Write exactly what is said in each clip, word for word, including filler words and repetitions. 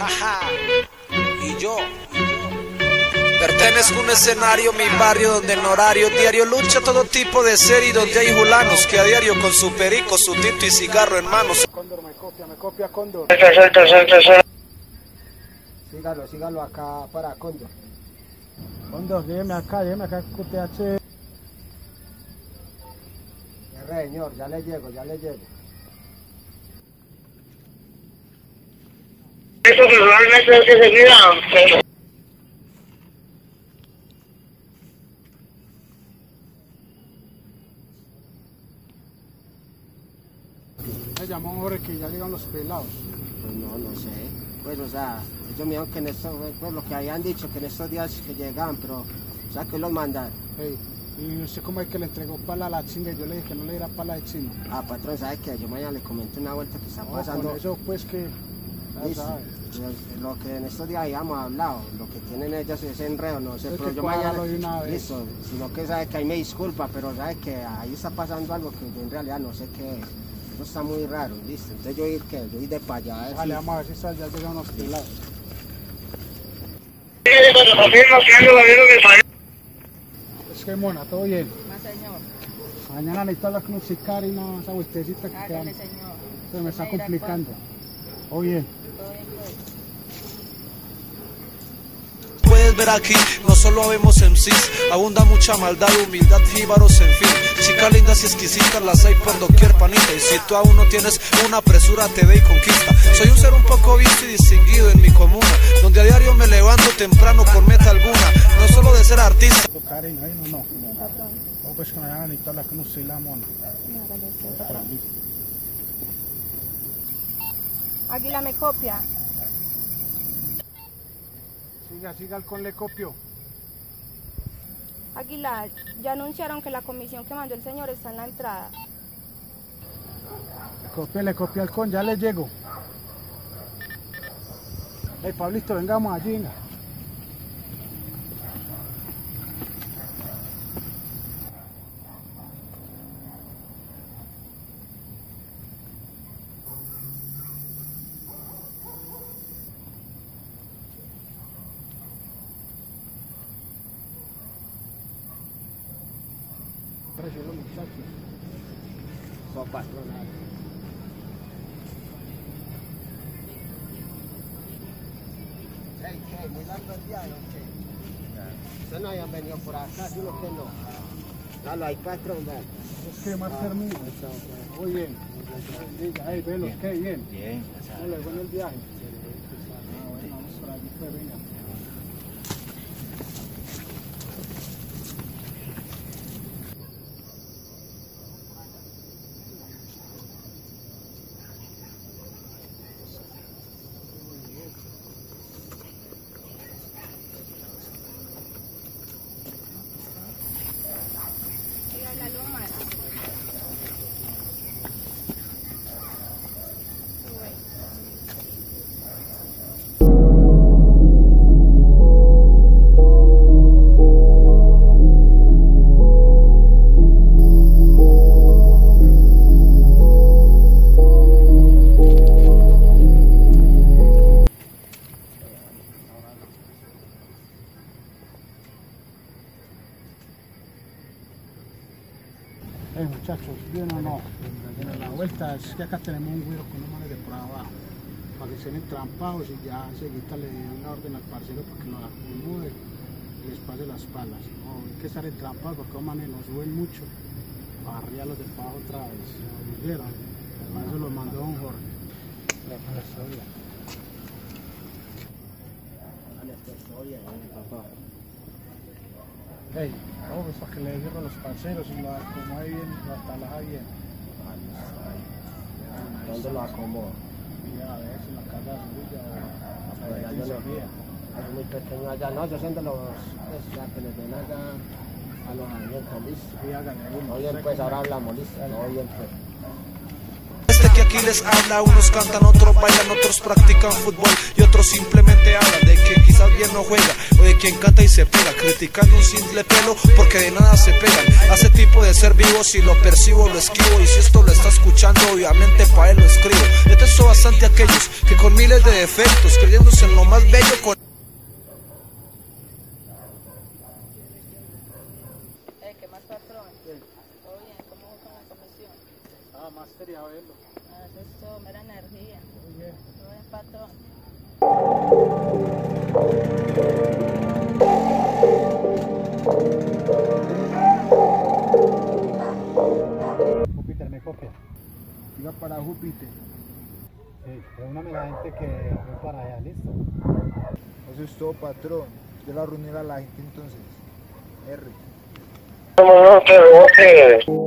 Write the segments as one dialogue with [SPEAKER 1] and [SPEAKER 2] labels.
[SPEAKER 1] Y yo pertenezco a un escenario, mi barrio, donde en horario diario lucha todo tipo de ser y donde hay julanos que a diario con su perico, su tinto y cigarro en manos.
[SPEAKER 2] Cóndor, me copia, me copia Cóndor. Sígalo, sígalo acá para Cóndor. Cóndor, lléveme acá, lléveme acá, Q T H. Señor, ya le llego, ya le llego.
[SPEAKER 3] Eso que realmente es que se queda.
[SPEAKER 2] Me llamó un hombre que ya llegan los pelados.
[SPEAKER 4] Pues no, no sé. Pues, o sea, ellos me dijeron que en estos, pues lo que habían dicho, que en estos días que llegaban, pero, o sea, que los mandan.
[SPEAKER 2] Hey, y no sé cómo es que le entregó pala a la chinga, yo le dije que no le diera pala de chino.
[SPEAKER 4] Ah, patrón, ¿sabes qué? Yo mañana le comenté una vuelta que está
[SPEAKER 2] No,
[SPEAKER 4] pasando.
[SPEAKER 2] por eso, pues, que...
[SPEAKER 4] Listo. Lo, lo que en estos días habíamos hablado, lo que tienen ellos es enredo, no sé,
[SPEAKER 2] Es
[SPEAKER 4] pero
[SPEAKER 2] que
[SPEAKER 4] yo mañana...
[SPEAKER 2] de una vez.
[SPEAKER 4] Listo, sino que sabe que ahí me disculpa, pero sabe que ahí está pasando algo que yo en realidad no sé qué es. Eso está muy raro, listo. Entonces yo ir que yo ir de para allá. A ver
[SPEAKER 2] Vale,
[SPEAKER 4] si...
[SPEAKER 2] vamos a ver si está, ya llegan los pelados. Es que mona, todo bien.
[SPEAKER 5] Más señor.
[SPEAKER 2] Mañana necesito hablar con un sicario y no, esa vueltecita que
[SPEAKER 5] Hágale,
[SPEAKER 2] queda.
[SPEAKER 5] señor.
[SPEAKER 2] Se me está
[SPEAKER 5] ¿Dónde irá
[SPEAKER 2] complicando. Todo bien.
[SPEAKER 5] Todo bien, pues.
[SPEAKER 1] Puedes ver aquí, no solo habemos M Cs, abunda mucha maldad, humildad, jíbaros, en fin. Chicas lindas y exquisitas las hay por doquier, panita. Y si tú aún no tienes una presura, te ve y conquista. Soy un ser un poco visto y distinguido en mi comuna, donde a diario me levanto temprano por meta alguna, no solo de ser artista.
[SPEAKER 2] Karen, ahí no, no.
[SPEAKER 5] Bien, patrón.
[SPEAKER 2] No, pues que mañana necesito hablar con usted y la mona.
[SPEAKER 5] Hágale, sí,
[SPEAKER 2] Por
[SPEAKER 5] patrón.
[SPEAKER 2] allí.
[SPEAKER 5] Águila me copia.
[SPEAKER 2] Siga, siga con le copio.
[SPEAKER 5] Águila, ya anunciaron que la comisión que mandó el señor está en la entrada.
[SPEAKER 2] Le copia, le copia al con, ya le llego. Hey, Pablito, vengamos allí, venga. Precio los muchachos.
[SPEAKER 4] Son patronales. Hey, ¿qué? ¿Muy largo el viaje o qué? Ustedes no habían venido por acá, yo lo que no. Dale ahí, patrón, dale.
[SPEAKER 2] Es que más termino. Muy bien. Diga, hey, velos, qué bien.
[SPEAKER 6] Bien,
[SPEAKER 2] ¿Cómo le fue en el viaje? Ah, bueno, vamos por allí, pues venga.
[SPEAKER 5] Oiga, la loma.
[SPEAKER 2] Eh, muchachos, ¿bien o no? Bueno, la vuelta es que acá tenemos un güiro con unos manes de por abajo, para que estén entrampados y ya enseguida le den una orden al parcero para que lo acomode y les pase las palas. No, hay que estar entrampados porque los manes nos suben mucho para arriarlos de para abajo otra vez. ¿Me vieron? Para eso los mandó don Jorge.
[SPEAKER 4] Dale, pues, oye, papá.
[SPEAKER 2] Hey, no, pues para que le cierren los parceros y lo acomode bien, lo atalaja bien.
[SPEAKER 4] ¿Dónde lo acomodo?
[SPEAKER 2] Y a ver si la casa suya o
[SPEAKER 4] Allá
[SPEAKER 2] la
[SPEAKER 4] yo no-
[SPEAKER 2] sería.
[SPEAKER 4] Es muy pequeño allá, no, yo siento los, pues, ya que les den allá a los amigos, listo.
[SPEAKER 2] Sí, háganle uno.
[SPEAKER 4] Oye, pues ahora hablamos, listo. Oye, pues.
[SPEAKER 1] Este que aquí les habla, unos cantan, otros bailan, otros practican fútbol y otros simplemente hablan de quien quizás bien no juega o de quien canta y se pega, criticando un simple pelo porque de nada se pegan. Hace tipo de ser vivo, si lo percibo lo esquivo y si esto lo está escuchando obviamente pa' él lo escribo. Este esto va a bastante a aquellos que con miles de defectos, creyéndose en lo más bello con...
[SPEAKER 6] Eh, ¿qué más, patrón? ¿Todo bien? ¿Cómo va con la comisión?
[SPEAKER 2] Ah, más sería verlo.
[SPEAKER 6] Ah, eso es todo, mera energía.
[SPEAKER 2] Muy bien.
[SPEAKER 6] Todo bien, patrón.
[SPEAKER 2] Júpiter me copia. Iba para Júpiter.
[SPEAKER 7] Sí, reúname la gente que fue para allá, ¿listo?
[SPEAKER 8] Eso es todo, patrón. Yo la reunir a la gente entonces. R.
[SPEAKER 3] No, pero ok.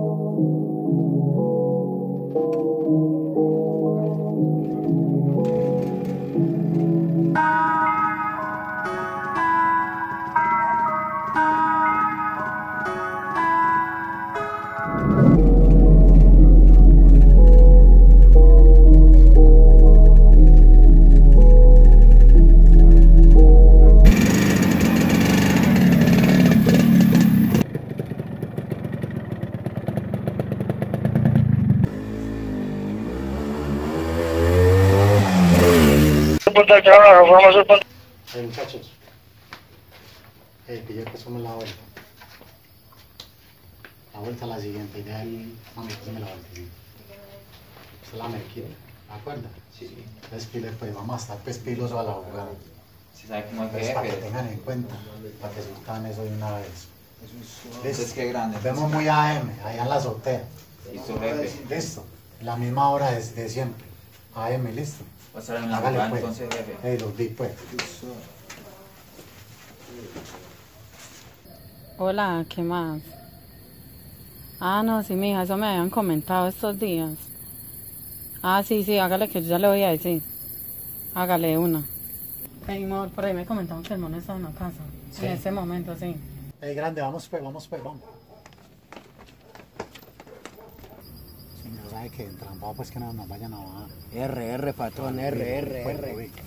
[SPEAKER 3] Puta, chaval, vamos a hacer.
[SPEAKER 7] Hey, muchachos. Hey, pillé que somos la vuelta. La vuelta a la siguiente, idea el... Mami, pásame la vuelta, sí. Esa es la merquita, ¿de acuerdo? Sí. Entonces, pile, pues vamos a estar pues pilosos a la jugada.
[SPEAKER 9] Si sabe cómo es
[SPEAKER 7] Pues
[SPEAKER 9] que
[SPEAKER 7] para que
[SPEAKER 9] es.
[SPEAKER 7] tengan en cuenta, para que surtan eso de una vez.
[SPEAKER 9] Entonces, qué grande.
[SPEAKER 7] Nos vemos muy A M, allá en la azotea.
[SPEAKER 9] Listo, jefe.
[SPEAKER 7] Listo. La misma hora de, de siempre. A M, listo.
[SPEAKER 9] Va a estar en la
[SPEAKER 7] Hágale,
[SPEAKER 9] jugada
[SPEAKER 7] pues.
[SPEAKER 9] entonces, jefe.
[SPEAKER 7] Hey, los vi pues.
[SPEAKER 6] Hola, ¿qué más? Ah, no, sí, mija, eso me habían comentado estos días. Ah, sí, sí, hágale que yo ya le voy a decir. Hágale una. Hey, amor, por ahí me comentaron que el mono está en la casa.
[SPEAKER 7] Sí.
[SPEAKER 6] En ese momento, sí.
[SPEAKER 7] Hey, grande, vamos pues, vamos pues, vamos. Señor, sabe que entrampado pues que no nos vayan a bajar.
[SPEAKER 4] R, R, patrón, R, R,
[SPEAKER 7] Pues,
[SPEAKER 4] R.
[SPEAKER 7] uy.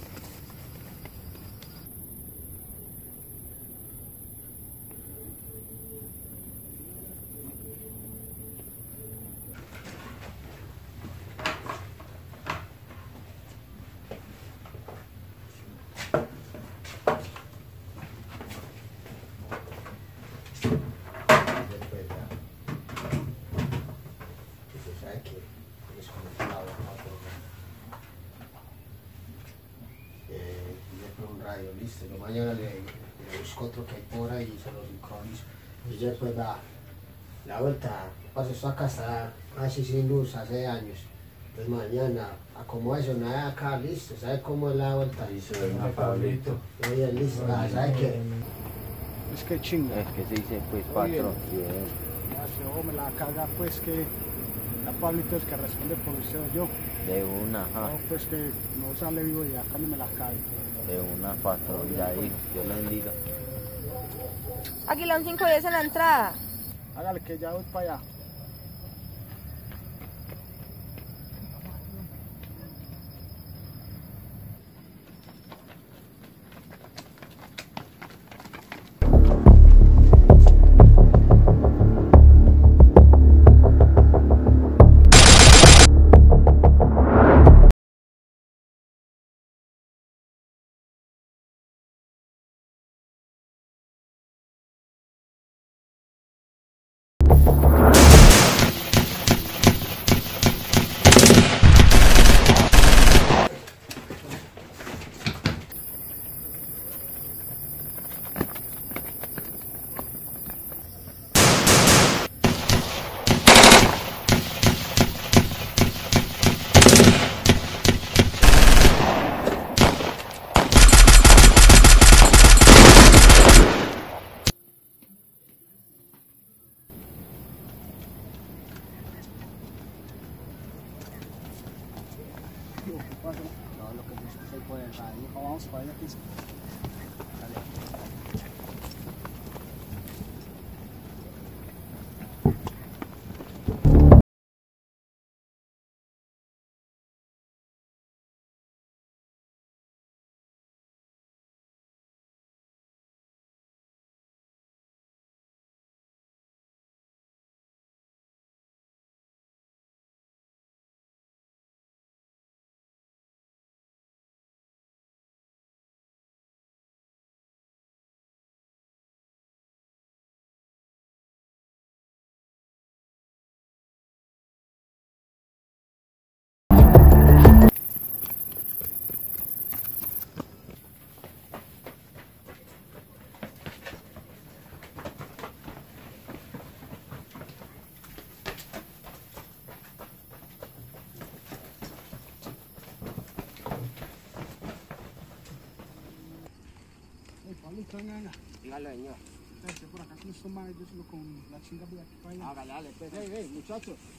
[SPEAKER 4] Listo, yo mañana le, le busco otro que hay por ahí y se lo sincronizo. Y ya pues la, la vuelta, paso esto acá está así sin luz hace años. Entonces mañana, a como eso, nada acá, listo, ¿sabe cómo es la vuelta?
[SPEAKER 9] Listo, una Pablito.
[SPEAKER 4] Oye, listo, ah, ¿sabe qué?
[SPEAKER 2] Es que chinga.
[SPEAKER 9] Es que se dice, pues,
[SPEAKER 2] Oye.
[SPEAKER 9] patrón. Bien.
[SPEAKER 2] Ya se oh, me la caga pues que la Pablito es que responde por usted o yo.
[SPEAKER 9] De una, ajá.
[SPEAKER 2] No, pues que no sale vivo y acá no me la cae.
[SPEAKER 9] De una, patrón. Ya dijo. Dios le bendiga.
[SPEAKER 5] Aguilón cinco diez en la entrada.
[SPEAKER 2] Hágale que ya voy para allá. No, lo que yo escuché por el radio. Vamos para allá aquí. entonces venga.
[SPEAKER 10] Dígalo, señor.
[SPEAKER 2] Espérate, por acá con estos manes, yo solo con la chinga voy aquí para allá.
[SPEAKER 10] Hágale, dale, pues, hey, hey, muchachos.